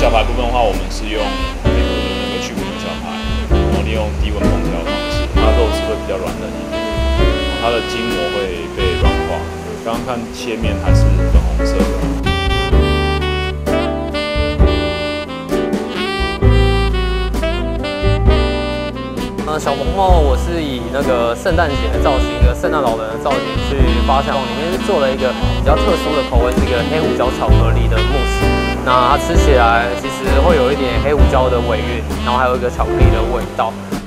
小排部分的话，我们是用美国的那个去骨牛小排，然后利用低温烹调的方式，它肉质会比较软嫩一点，它的筋膜会被软化。刚刚看切面还是粉红色的。 小红帽我是以那个圣诞节的造型，一个圣诞老人的造型去发想，里面是做了一个比较特殊的口味，是一个黑胡椒巧克力的慕斯。那它吃起来其实会有一点黑胡椒的尾韵，然后还有一个巧克力的味道。